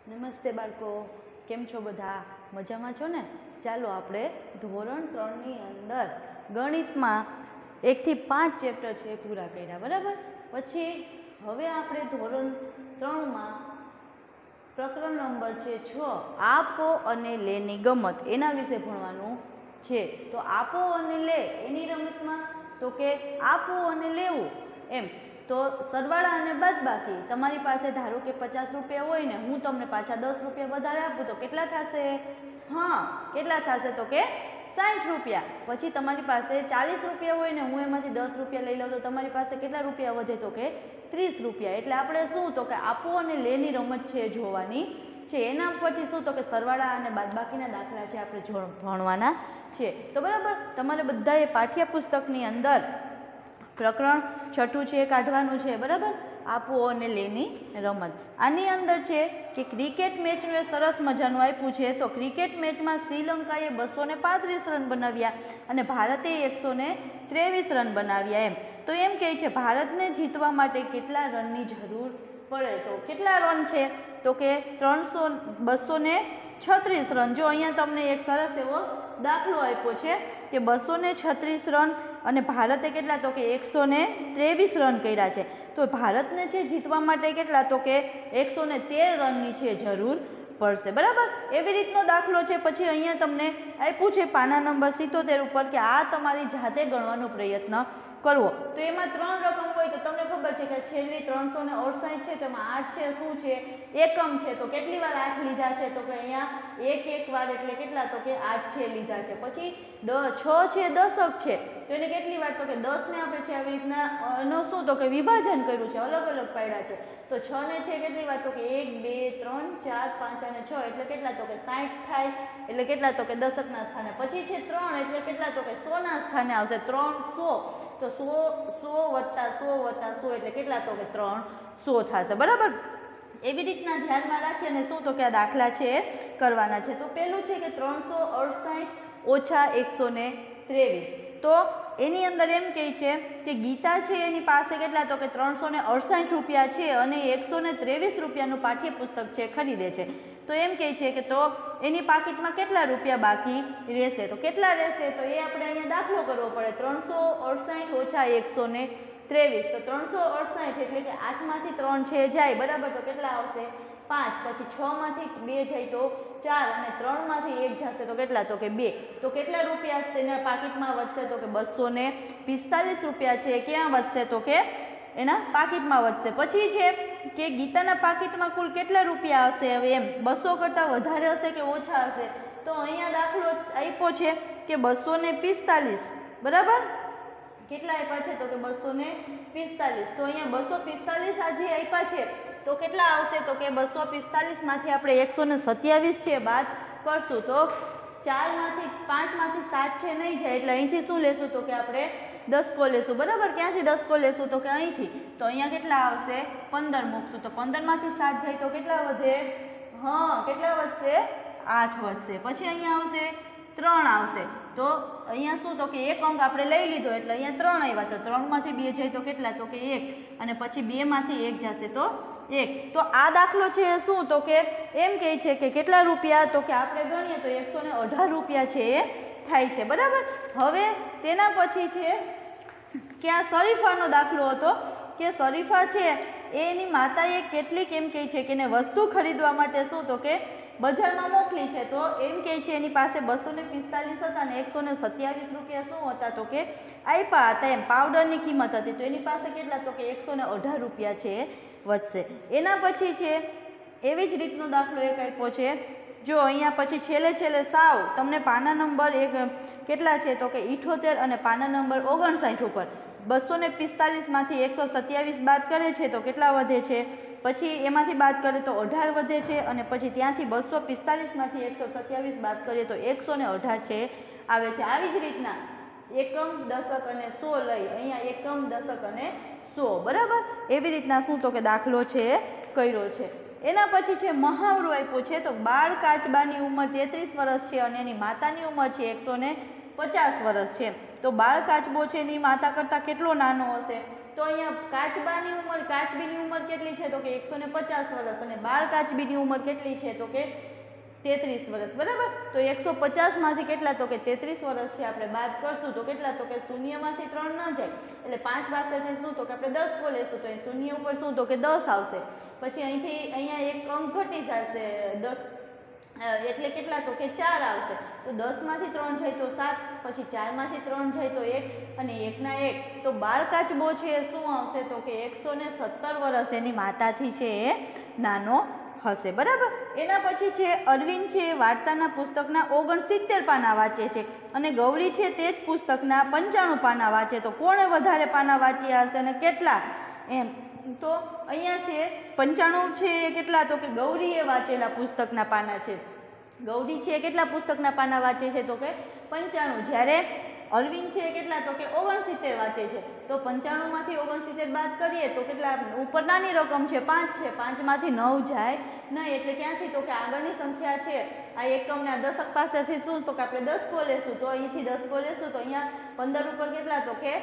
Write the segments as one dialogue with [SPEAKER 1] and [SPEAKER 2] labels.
[SPEAKER 1] નમસ્તે બાળકો, કેમ છો બધા? મજામાં છો ને? ચાલો આપણે ધોરણ 3ની અંદર ગણિતમાં 1 થી 5 ચેપ્ટર છે એ પૂરા કર્યા, બરાબર? પછી હવે આપણે ધોરણ 3માં પ્રકરણ નંબર છે 6 આપો અને લેની ગમત, એના વિશે ભણવાનું છે. તો આપો અને લે એની રમતમાં તો કે આપવું અને લેવું એમ, તો સરવાળા અને બાદબાકી. તમારી પાસે ધારો કે 50 રૂપિયા હોય ને, હું તમને પાછા 10 રૂપિયા વધારે આપું તો કેટલા થશે? હા, કેટલા થશે? તો કે 60 રૂપિયા. પછી તમારી પાસે 40 રૂપિયા હોય ને, હું એમાંથી 10 રૂપિયા લઈ લઉં તો તમારી પાસે કેટલા રૂપિયા વધે? તો કે 30 રૂપિયા. એટલે આપણે શું તો કે આપો અને લેની રમત છે જોવાની છે. એના પરથી શું તો કે સરવાળા અને બાદબાકીના દાખલા છે આપણે ભણવાના છે. તો બરાબર, તમારે બધાએ પાઠ્યપુસ્તકની અંદર પ્રકરણ 6 છે કાઢવાનું છે, બરાબર? આપો અને લેની રમત. આની અંદર છે કે ક્રિકેટ મેચનું એ સરસ મજાનું આપ્યું છે. તો ક્રિકેટ મેચમાં શ્રીલંકાએ 235 રન બનાવ્યા અને ભારતે 123 રન બનાવ્યા એમ. તો એમ કહે છે ભારતને જીતવા માટે કેટલા રનની જરૂર પડે? તો કેટલા રન છે? તો કે 236 રન. જો અહીંયા તમને એક સરસ એવો દાખલો આપ્યો છે કે 236 રન અને ભારતે કેટલા? તો કે 123 રન કર્યા છે. તો ભારતને છે જીતવા માટે કેટલા? તો કે 113 રનની છે જરૂર પડશે, બરાબર? એવી રીતનો દાખલો છે. પછી અહીંયા તમને આપ્યું છે પાના નંબર 77 ઉપર કે આ તમારી જાતે ગણવાનો પ્રયત્ન કરવો. તો એમાં 3 રકમ હોય તો તમને ખબર છે કે છેલ્લી 368 છે, તો એમાં 8 છે શું છે? એકમ છે. તો કેટલી વાર 8 લીધા છે? તો કે અહીંયા એક વાર એટલે કેટલા? તો કે 8 છે લીધા છે. પછી 6 છે દશક છે, તો એને કેટલી વાર? તો કે 10 ને આપણે છે આવી રીતના નો શું તો કે વિભાજન કર્યું છે, અલગ અલગ પાડ્યા છે. તો 6 ને છે કેટલી વાર? તો કે 1 2 3 4 5 અને 6 એટલે કેટલા? તો કે 60 થાય. એટલે કેટલા? તો કે દશકના સ્થાને. પછી છે 3 એટલે કેટલા? તો કે 100 ના સ્થાને આવશે. 300 તો 100 વત્તા 100 એટલે કેટલા? તો કે 300 થશે, બરાબર? એવી રીતના ધ્યાનમાં રાખી અને શું તો કે આ દાખલા છે એ કરવાના છે. તો પહેલું છે કે 368 ઓછા 123. તો એની અંદર એમ કહે છે કે ગીતા છે એની પાસે કેટલા? તો કે 368 રૂપિયા છે અને 123 રૂપિયાનું પાઠ્યપુસ્તક છે ખરીદે છે. તો એમ કહે છે કે તો એની પાકીટમાં કેટલા રૂપિયા બાકી રહેશે? તો કેટલા રહેશે? તો એ આપણે અહીંયા દાખલો કરવો પડે. 368 ઓછા 123. તો 368 એટલે કે 8 માંથી 3 છે જાય, બરાબર? તો કેટલા આવશે? 5. પછી 6 માંથી 2 જાય તો 4 અને 3 માંથી 1 જશે તો કેટલા? તો કે 2. તો કેટલા રૂપિયા તેના પાકીટમાં વધશે? તો કે 245 રૂપિયા છે ક્યાં વધશે? તો કે એના પાકીટમાં વધશે. પછી છે કે ગીતાના પાકીટમાં કુલ કેટલા રૂપિયા હશે? હવે એમ 200 કરતાં વધારે હશે કે ઓછા હશે? તો અહીંયા દાખલો આપ્યો છે કે 245, બરાબર? કેટલા આપ્યા છે? તો કે 245. તો અહીંયા 245 આજે આપ્યા છે તો કેટલા આવશે? તો કે 245 માંથી આપણે 127 છે બાદ કરશું તો 4 માંથી 5 માંથી 7 છે નહીં જાય, એટલે અહીંથી શું લેશું? તો કે આપણે 10 લેશું, બરાબર? ક્યાંથી 10 લેશું? તો કે અહીંથી. તો અહીંયા કેટલા આવશે? 15 મૂકશું. તો 15 માંથી 7 જાય તો કેટલા વધે? હા, કેટલા વધશે? 8 વધશે. પછી અહીંયા આવશે 3 આવશે. તો અહીંયા શું તો કે એક અંક આપણે લઈ લીધો એટલે અહીંયા 3 આવ્યા. તો 3 માંથી 2 જાય તો કેટલા? તો કે 1 અને પછી 2 માંથી 1 જશે તો 1. તો આ દાખલો છે શું તો કે એમ કહે છે કે કેટલા રૂપિયા? તો કે આપણે ગણીએ તો 118 રૂપિયા છે એ થાય છે, બરાબર? હવે તેના પછી છે કે આ શરીફાનો દાખલો હતો કે શરીફા છે એની માતાએ કેટલીક એમ કહે છે કે એને વસ્તુ ખરીદવા માટે શું તો કે બજારમાં મોકલી છે. તો એમ કહે છે એની પાસે 245 હતા અને 127 રૂપિયા શું હતા? તો કે આપ્યા હતા એમ, પાવડરની કિંમત હતી. તો એની પાસે કેટલા? તો કે 118 રૂપિયા છે વધશે. એના પછી છે એવી જ રીતનો દાખલો એક આપ્યો છે. જો અહીંયા પછી છેલ્લે સાવ તમને પાના નંબર એક કેટલા છે? તો કે 78 અને પાના નંબર 59 ઉપર 245 માંથી 127 બાદ કરે છે તો કેટલા વધે છે? પછી એમાંથી બાદ કરે તો 18 વધે છે અને પછી ત્યાંથી 245 માંથી 127 બાદ કરીએ તો 118 છે આવે છે. આવી જ રીતના એકમ, દશક અને 100 લઈ અહીંયા એકમ, દશક અને 100, બરાબર? એવી રીતના શું તો કે દાખલો છે કર્યો છે. એના પછી છે મહાવરો આપ્યો છે. તો બાળ કાચબાની ઉંમર 33 વર્ષ છે અને એની માતાની ઉંમર છે 150 વર્ષ છે. તો બાળ કાચબો છે એની માતા કરતાં કેટલો નાનો હશે? તો અહીંયા કાચબાની ઉંમર કાચબીની ઉંમર કેટલી છે તો કે 150 વર્ષ અને બાળ કાચબીની ઉંમર કેટલી છે તો કે 33 વર્ષ બરાબર। તો 150 માંથી કેટલા તો કે 33 વર્ષ છે આપણે બાદ કરશું તો કેટલા તો કે શૂન્યમાંથી 3 ન જાય એટલે 5 પાસેથી શું તો કે આપણે 10 કો લેશું તો અહીં શૂન્ય ઉપર શું તો કે 10 આવશે। પછી અહીંથી અહીંયા એક અંક ઘટી જશે 10 એટલે કેટલા તો કે 4 આવશે તો 10 માંથી 3 જાય તો 7 પછી 4 માંથી 3 જાય તો 1 અને 1 ના 1 તો બાળ કાચબો છે શું આવશે તો કે 117 વર્ષ એની માતાથી છે એ નાનો હશે બરાબર। એના પછી છે અરવિંદ છે વાર્તાના પુસ્તકના 69 પાના વાંચે છે અને ગૌરી છે તે જ પુસ્તકના 95 પાના વાંચે તો કોણે વધારે પાના વાંચ્યા હશે અને કેટલા એમ તો અહીંયા છે 95 છે એ કેટલા તો કે ગૌરીએ વાંચેલા પુસ્તકના પાના છે। ગૌરી છે કેટલા પુસ્તકના પાના વાંચે છે તો કે 95 જ્યારે અરવિંદ છે કેટલા તો કે 69 વાંચે છે તો 95 માંથી 69 બાદ કરીએ તો કેટલા ઉપર નાની રકમ છે 5 છે 5 માંથી 9 જાય નહીં એટલે ક્યાંથી તો કે આગળની સંખ્યા છે આ એકમને આ દશક પાસેથી શું તો કે આપણે 10 કો લેશું તો અહીંથી 10 કો લેશું તો અહીંયા 15 ઉપર કેટલા તો કે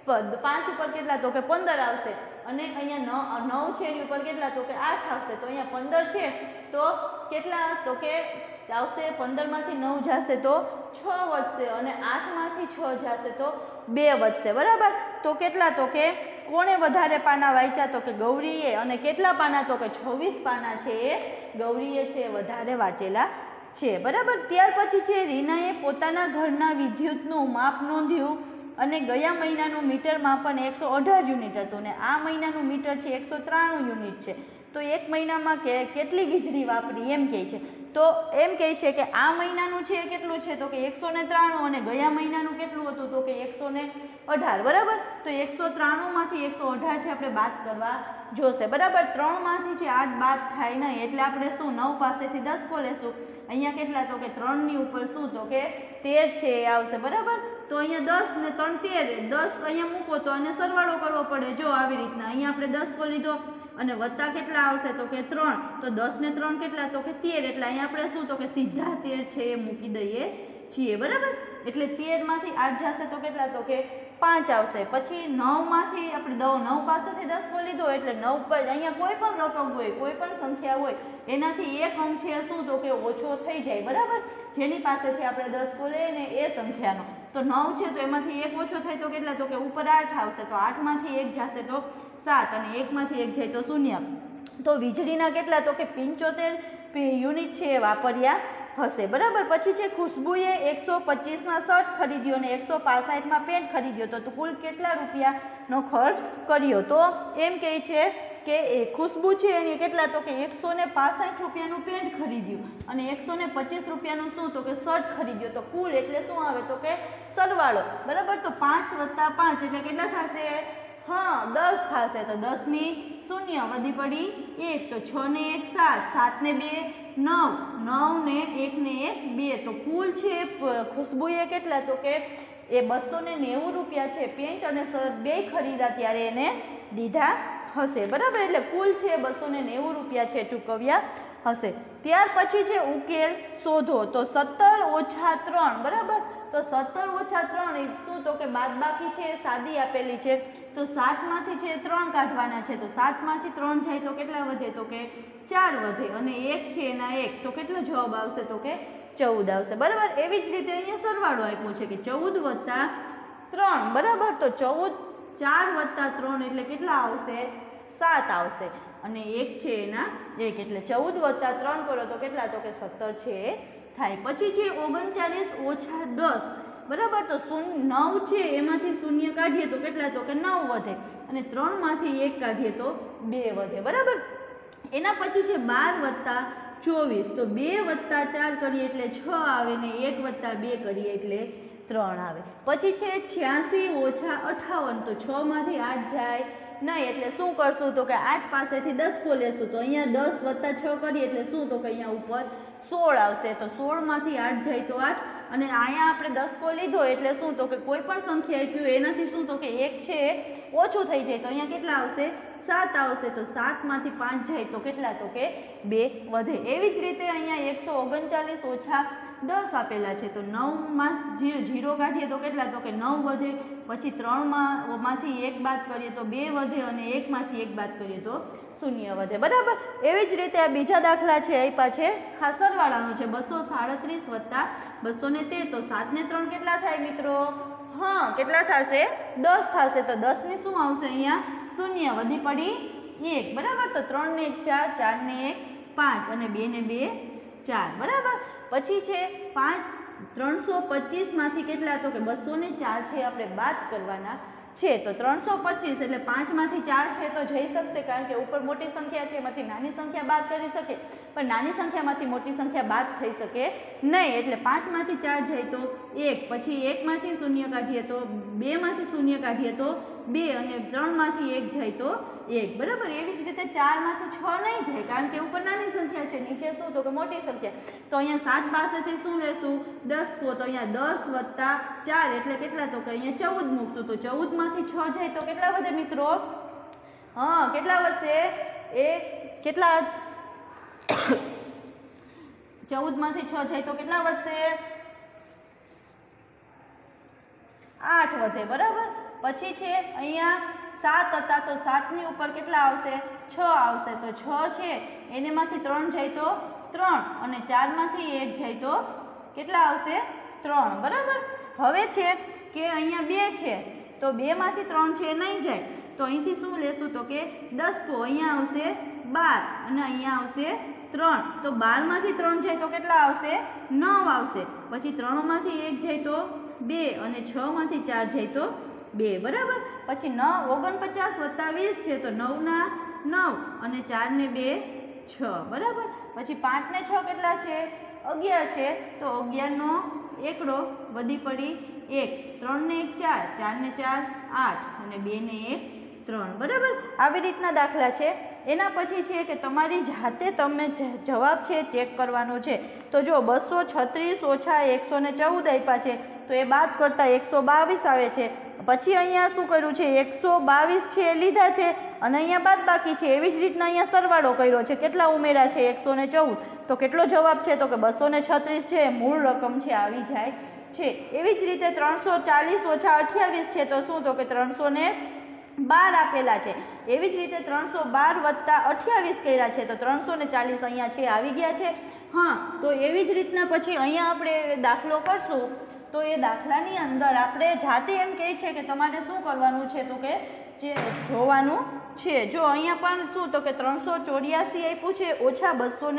[SPEAKER 1] 5 ઉપર કેટલા તો કે 15 આવશે અને અહીંયા 9 છે એની ઉપર કેટલા તો કે 8 આવશે તો અહીંયા 15 છે તો કેટલા તો કે આવશે 15 માંથી 9 જશે તો 6 વધશે અને 8 માંથી 6 જશે તો 2 વધશે બરાબર। તો કેટલા તો કે કોણે વધારે પાના વાંચ્યા તો કે ગૌરીએ અને કેટલા પાના તો કે 26 પાના છે એ ગૌરીએ છે વધારે વાંચેલા છે બરાબર। ત્યાર પછી છે રીનાએ પોતાના ઘરના વિદ્યુતનું માપ નોંધ્યું અને ગયા મહિનાનું મીટર માપન 118 યુનિટ હતું ને આ મહિનાનું મીટર છે 193 યુનિટ છે તો એક મહિનામાં કેટલી વીજળી વાપરી એમ કહે છે તો એમ કહે છે કે આ મહિનાનું છે કેટલું છે તો કે 193 અને ગયા મહિનાનું કેટલું હતું તો કે 118 બરાબર। તો 193 માંથી 118 છે આપણે બાદ કરવા જોશે બરાબર। 3 માંથી છે 8 બાદ થાય નહીં એટલે આપણે શું 9 પાસેથી 10 કો લેશું અહીંયા કેટલા તો કે 3 ની ઉપર શું તો કે 13 છે એ આવશે બરાબર। તો અહીંયા 10 ને 3 13 10 અહીંયા મૂકો તો અને સરવાળો કરવો પડે જો આવી રીતના અહીંયા આપણે 10 કો લીધો અને વત્તા કેટલા આવશે તો કે 3 તો 10 ને 3 કેટલા તો કે 13 એટલે અહીંયા આપણે શું તો કે સીધા 13 છે એ મૂકી દઈએ છીએ બરાબર। એટલે 13 માંથી 8 જશે તો કેટલા તો કે 5 આવશે પછી 9 માંથી આપણે 9 પાસેથી 10 કો લીધો એટલે 9 પર અહીંયા કોઈ પણ રકમ હોય કોઈ પણ સંખ્યા હોય એનાથી એક અંક છે શું તો કે ઓછો થઈ જાય બરાબર। જેની પાસેથી આપણે 10 કો લઈએ ને એ સંખ્યાનો તો 9 છે તો એમાંથી એક ઓછો થાય તો કેટલા તો કે ઉપર 8 આવશે તો 8 માંથી 1 જશે તો 7 અને 1 માંથી 1 જાય તો 0 તો વીજળીના કેટલા તો કે 75 યુનિટ છે એ વાપર્યા હશે બરાબર। પછી છે ખુશ્બુએ 125માં શર્ટ ખરીદ્યો અને 165માં પેન્ટ ખરીદ્યો તો કુલ કેટલા રૂપિયાનો ખર્ચ કર્યો તો એમ કહે છે કે એ ખુશ્બુ છે એને કેટલા તો કે 165 રૂપિયાનું પેન્ટ ખરીદ્યું અને 125 રૂપિયાનું શું તો કે શર્ટ ખરીદ્યો તો કુલ એટલે શું આવે તો કે સરવાળો બરાબર। તો 5 વત્તા 5 એટલે કેટલા થશે હા 10 થશે તો 10 ની 0 વધી પડી 1 તો 6 ને 1 7 7 ને 2 9 9 ને 1 ને 1 2 તો કુલ છે ખુશ્બુએ કેટલા તો કે એ 290 રૂપિયા છે પેન્ટ અને શર્ટ બે ખરીદ્યા ત્યારે એને દીધા હશે બરાબર। એટલે કુલ છે 290 રૂપિયા છે ચૂકવ્યા હશે। ત્યાર પછી છે ઉકેલ શોધો તો 17 ઓછા 3 બરાબર। તો 17 ઓછા 3 શું તો કે બાદબાકી છે સાદી આપેલી છે તો 7 માંથી છે 3 કાઢવાના છે તો 7 માંથી 3 જાય તો કેટલા વધે તો કે 4 વધે અને 1 છે એના 1 તો કેટલો જવાબ આવશે તો કે 14 આવશે બરાબર। એવી જ રીતે અહીંયા સરવાળો આપ્યો છે કે 14 વત્તા 3 બરાબર। તો 14 4 વત્તા 3 એટલે કેટલા આવશે 7 આવશે અને 1 છે એના 1 એટલે 14 વત્તા 3 કરો તો કેટલા તો કે 17 છે થાય। પછી છે 39 ઓછા 10 બરાબર। તો 9 છે એમાંથી 0 કાઢીએ તો કેટલા તો કે 9 વધે અને 3 માંથી 1 કાઢીએ તો 2 વધે બરાબર। એના પછી છે 12 વત્તા 24 તો 2 વત્તા 4 કરીએ એટલે 6 આવે ને 1 વત્તા 2 કરીએ એટલે 3 આવે। પછી છે 86 ઓછા 58 તો 6 માંથી 8 જાય નહીં એટલે શું કરશું તો કે 8 પાસેથી 10 કો લેશું તો અહીંયા 10 વત્તા 6 કરીએ એટલે શું તો કે અહીંયા ઉપર 16 આવશે તો 16 માંથી 8 જાય તો 8 અને અહીંયા આપણે 10 કો લીધો એટલે શું તો કે કોઈ પણ સંખ્યા આપ્યું એનાથી શું તો કે 1 છે ઓછું થઈ જાય તો અહીંયા કેટલા આવશે 7 આવશે તો 7માંથી 5 જાય તો કેટલા તો કે 2 વધે। એવી જ રીતે અહીંયા 139 ઓછા 10 આપેલા છે તો 9માં 0 કાઢીએ તો કેટલા તો કે 9 વધે, પછી 3માંથી 1 બાદ કરીએ તો 2 વધે અને 1માંથી 1 બાદ કરીએ તો 0 વધે, બરાબર। એવી જ રીતે આ બીજા દાખલા છે આપ્યા છે, આ સરવાળાનો છે 237 વત્તા 213 તો 7 ને 3 કેટલા થાય મિત્રો? હા કેટલા થશે? 10 થશે તો 10 ની શું આવશે અહીંયા? 0 વધી પડી 1, બરાબર। તો 3 ને 1 4, 4 ને 1 5 અને 2 ને 2 4, બરાબર। પછી છે 325માંથી કેટલા તો કે 204 છે આપણે બાદ કરવાના છે તો 325 એટલે 5માંથી 4 છે તો જઈ શકશે કારણ કે ઉપર મોટી સંખ્યા છે એમાંથી નાની સંખ્યા બાદ કરી શકે, પણ નાની સંખ્યામાંથી મોટી સંખ્યા બાદ થઈ શકે નહીં, એટલે 5માંથી 4 જાય તો 1, પછી 1માંથી 0 કાઢીએ તો 2માંથી 0 કાઢીએ તો 2 અને 3માંથી 1 જાય તો 1, બરાબર। એવી જ રીતે 4માંથી 6 નહીં જાય કારણ કે ઉપર નાની સંખ્યા છે, નીચે શું તો કે મોટી સંખ્યા, તો અહીંયા 7 પાસેથી શું લેશું? 10 તો અહીંયા 10 વત્તા 4 એટલે કેટલા તો કે અહીંયા 14 મૂકશું તો 14માંથી 6 જાય તો કેટલા વધે મિત્રો? હા કેટલા વધશે? એ કેટલા 14માંથી 6 જાય તો કેટલા વધશે? 8 વધે, બરાબર। પછી છે અહીંયા 7 હતા તો 7ની ઉપર કેટલા આવશે? 6 આવશે તો 6 છે એનેમાંથી 3 જાય તો 3 અને 4માંથી 1 જાય તો કેટલા આવશે? 3, બરાબર। હવે છે કે અહીંયા 2 છે તો 2માંથી 3 છે નહીં જાય તો અહીંથી શું લેશું તો કે 10 તો અહીંયા આવશે 12 અને અહીંયા આવશે 3 તો 12માંથી 3 જાય તો કેટલા આવશે? 9 આવશે, પછી 3માંથી 1 જાય તો 2 અને 6માંથી 4 જાય તો 2, બરાબર। પછી 49 વત્તા 20 છે તો 9 ના 9 અને 4 ને 2 6, બરાબર। પછી 5 ને 6 કેટલા છે? 11 છે તો 11 નો એકડો વધી પડી 1, 3 ને 1 4, 4 ને 4 8 અને 2 ને 1 3, બરાબર। આવી રીતના દાખલા છે। એના પછી છે કે તમારી જાતે તમને જવાબ છે ચેક કરવાનો છે, તો જો 236 ઓછા 114 આપ્યા છે તો એ બાદ કરતાં 122 આવે છે, પછી અહીંયા શું કર્યું છે? 122 છે એ લીધા છે અને અહીંયા બાદ બાકી છે, એવી જ રીતના અહીંયા સરવાળો કર્યો છે, કેટલા ઉમેર્યા છે? 114 તો કેટલો જવાબ છે તો કે 236 છે મૂળ રકમ છે આવી જાય છે। એવી જ રીતે 340 ઓછા 28 છે તો શું તો કે 312 આપેલા છે, એવી જ રીતે 312 વત્તા 28 કર્યા છે તો 340 અહીંયા છે આવી ગયા છે। હા તો એવી જ રીતના પછી અહીંયા આપણે દાખલો કરશું તો એ દાખલાની અંદર આપણે જાતે એમ કહે છે કે તમારે શું કરવાનું છે તો કે જે જોવાનું છે, જો અહીંયા પણ શું તો કે 384 આપ્યું છે ઓછા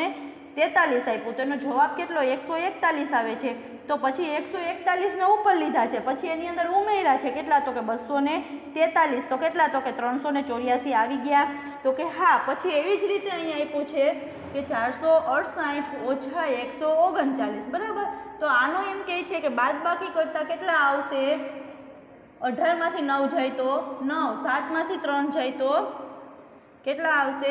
[SPEAKER 1] 243 આપ્યું તો એનો જવાબ કેટલો? 141 આવે છે, તો પછી 141 ને ઉપર લીધા છે, પછી એની અંદર ઉમેર્યા છે કેટલા તો કે 243 તો કેટલા તો કે 384 આવી ગયા તો કે હા। પછી એવી જ રીતે અહીંયા આપ્યું છે કે 468 ઓછા 139, બરાબર। તો આનો એમ કહે છે કે બાદ બાકી કરતા કેટલા આવશે? 18માંથી 9 જાય તો 9, 7માંથી 3 જાય તો કેટલા આવશે?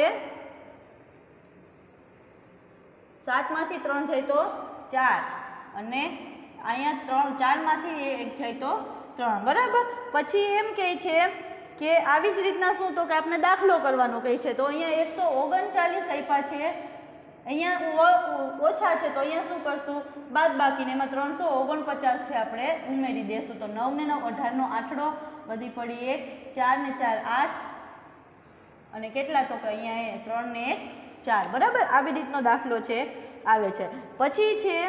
[SPEAKER 1] 7માંથી 3 જાય તો 4 અને અહીંયા 4માંથી 1 જાય તો 3, બરાબર। પછી એમ કહે છે કે આવી જ રીતના શું તો કે આપણે દાખલો કરવાનો કહે છે, તો અહીંયા 139 આપ્યા છે, અહીંયા ઓછા છે તો અહીંયા શું કરશું? બાદ બાકીને એમાં 349 છે આપણે ઉમેરી દેશું તો 9 ને 9 18 નો આઠડો વધી પડી 1, 4 ને 4 8 અને કેટલા તો કે અહીંયા 3 ને 1 4, બરાબર। આવી રીતનો દાખલો છે આવે છે। પછી છે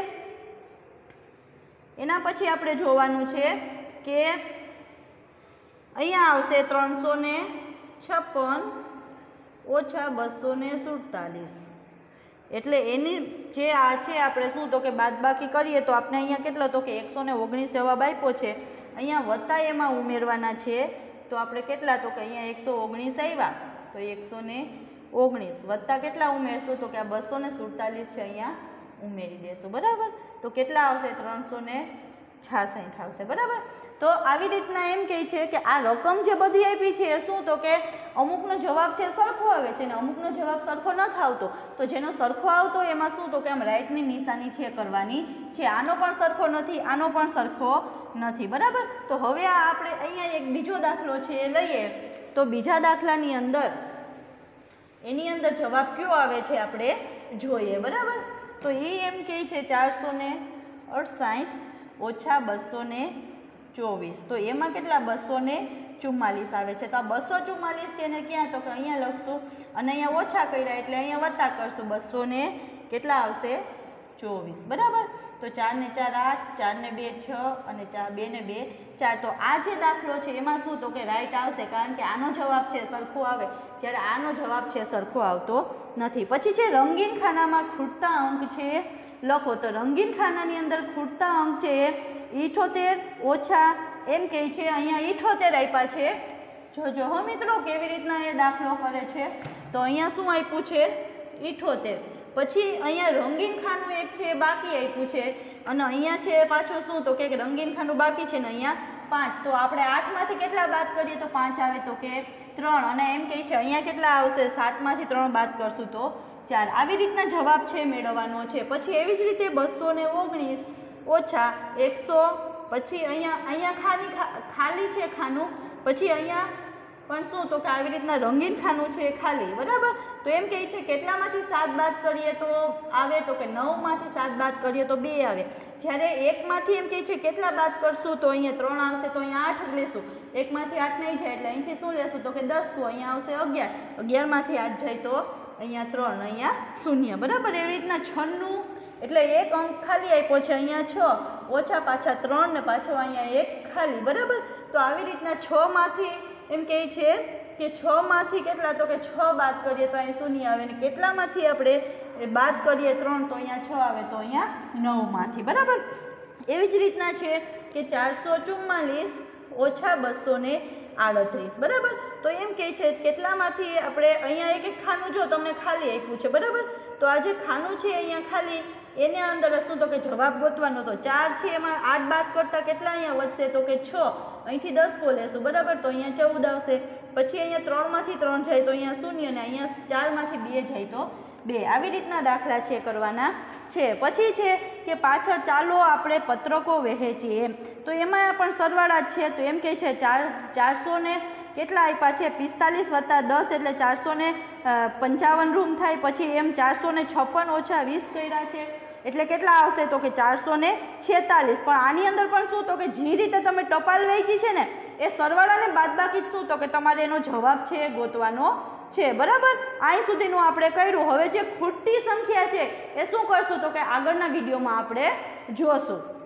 [SPEAKER 1] એના પછી આપણે જોવાનું છે કે અહીંયા આવશે 356 ઓછા 247 એટલે એની જે આ છે આપણે શું તો કે બાદબાકી કરીએ તો આપણે અહીંયા કેટલો તો કે 119 જવાબ આપ્યો છે, અહીંયા વત્તા એમાં ઉમેરવાના છે તો આપણે કેટલા તો કે અહીંયા 119 આવ્યા તો 119 વત્તા કેટલા ઉમેરશું તો કે આ 247 છે અહીંયા ઉમેરી દેશું, બરાબર। તો કેટલા આવશે? 366 આવશે, બરાબર। તો આવી રીતના એમ કહે છે કે આ રકમ જે બધી આપી છે એ શું તો કે અમુકનો જવાબ છે સરખો આવે છે ને અમુકનો જવાબ સરખો નથી આવતો, તો જેનો સરખો આવતો એમાં શું તો કે આમ રાઈટની નિશાની છે કરવાની છે, આનો પણ સરખો નથી આનો પણ સરખો નથી, બરાબર। તો હવે આ આપણે અહીંયા એક બીજો દાખલો છે એ લઈએ, તો બીજા દાખલાની અંદર એની અંદર જવાબ કયો આવે છે આપણે જોઈએ, બરાબર. તો એ એમ કહે છે 468 ઓછા 224, તો એમાં કેટલા 244 આવે છે. તો આ 244 છે ને ક્યાં, તો કે અહીંયા લખશું અને અહીંયા ઓછા કર્યા એટલે અહીંયા વત્તા કરશું, 200 ને કેટલા આવશે 24, બરાબર. તો 4 ને 4 8, 4 ને 2 6 અને 2 ને 2 4. તો આ જે દાખલો છે એમાં શું, તો કે રાઈટ આવશે, કારણ કે આનો જવાબ છે સરખો આવે, જ્યારે આનો જવાબ છે સરખો આવતો નથી. પછી છે રંગીન ખાનામાં ખૂટતા અંક છે લખો. તો રંગીન ખાનાની અંદર ખૂટતા અંક છે 78 ઓછા એમ કહે છે, અહીંયા 78 આપ્યા છે. જોજો હો મિત્રો કેવી રીતના એ દાખલો કરે છે. તો અહીંયા શું આપ્યું છે 78, પછી અહીંયા રંગીન ખાનું એક છે બાકી આપ્યું છે, અને અહીંયા છે પાછું શું, તો કે રંગીન ખાનું બાકી છે ને અહીંયા 5. તો આપણે 8માંથી કેટલા બાદ કરીએ તો 5 આવે, તો કે 3, અને એમ કહે છે અહીંયા કેટલા આવશે, 7માંથી 3 બાદ કરશું તો 4. આવી રીતના જવાબ છે મેળવવાનો છે. પછી એવી જ રીતે 219 ઓછા 100, પછી અહીંયા ખાલી છે ખાનું, પછી અહીંયા પણ શું, તો કે આવી રીતના રંગીન ખાનું છે ખાલી, બરાબર. તો એમ કહે છે કેટલામાંથી 7 બાદ કરીએ તો આવે, તો કે 9માંથી 7 બાદ કરીએ તો 2 આવે. જ્યારે 1માંથી એમ કહે છે કેટલા બાદ કરશું, તો અહીંયા 3 આવશે, તો અહીંયા 8 લેશું. 1માંથી 8 નહીં જાય એટલે અહીંથી શું લેશું, તો કે 10, તો અહીંયા આવશે 11. 11માંથી 8 જાય તો અહીંયા 3, અહીંયા 0, બરાબર. એવી રીતના 96, એટલે એક અંક ખાલી આપ્યો છે, અહીંયા 6 ઓછા પાછા 3 ને પાછો અહીંયા 1 ખાલી, બરાબર. તો આવી રીતના 6માંથી એમ કહે છે કે 6માંથી કેટલા, તો કે 6 બાદ કરીએ તો અહીં 0 આવે, ને કેટલામાંથી આપણે બાદ કરીએ 3, તો અહીંયા 6 આવે, તો અહીંયા 9માંથી, બરાબર. એવી જ રીતના છે કે 444 ઓછા 238, બરાબર. તો એમ કહે છે કેટલામાંથી આપણે અહીંયા એક ખાનું જો તમને ખાલી આપ્યું છે, બરાબર. તો આ જે ખાનું છે અહીંયા ખાલી, એને અંદર શું, તો કે જવાબ ગોતવાનો. તો 4 છે એમાં 8 બાદ કરતાં કેટલા અહીંયા વધશે, તો કે 6, અહીંથી 10 લેશું, બરાબર. તો અહીંયા 14 આવશે. પછી અહીંયા 3માંથી 3 જાય તો અહીંયા 0, અને અહીંયા 4માંથી 2 જાય તો 2. આવી રીતના દાખલા છે કરવાના છે. પછી છે કે પાછળ ચાલો આપણે પત્રકો વહેંચીએ, તો એમાં પણ સરવાળા જ છે. તો એમ કહે છે 400 ને કેટલા આપ્યા છે 45 વત્તા 10 એટલે 455 રૂમ થાય. પછી એમ 456 ઓછા 20 કર્યા છે એટલે કેટલા આવશે, તો કે 446. પણ આની અંદર પણ શું, તો કે જે રીતે તમે ટપાલ વેચી છે ને એ સરવાળાને બાદબાકી જ શું, તો કે તમારે એનો જવાબ છે ગોતવાનો છે, બરાબર. અહીં સુધીનું આપણે કર્યું. હવે જે ખૂટતી સંખ્યા છે એ શું કરશું, તો કે આગળના વિડીયોમાં આપણે જોશું.